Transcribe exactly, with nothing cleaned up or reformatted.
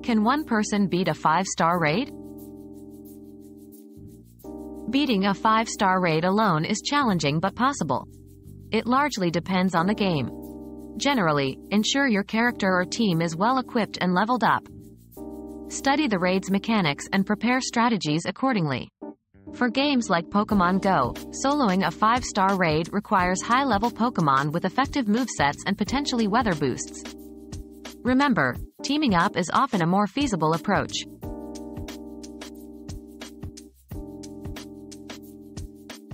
Can one person beat a five star raid? Beating a five star raid alone is challenging but possible. It largely depends on the game. Generally, ensure your character or team is well equipped and leveled up. Study the raid's mechanics and prepare strategies accordingly. For games like Pokemon Go, soloing a five star raid requires high-level Pokemon with effective movesets and potentially weather boosts. Remember, teaming up is often a more feasible approach.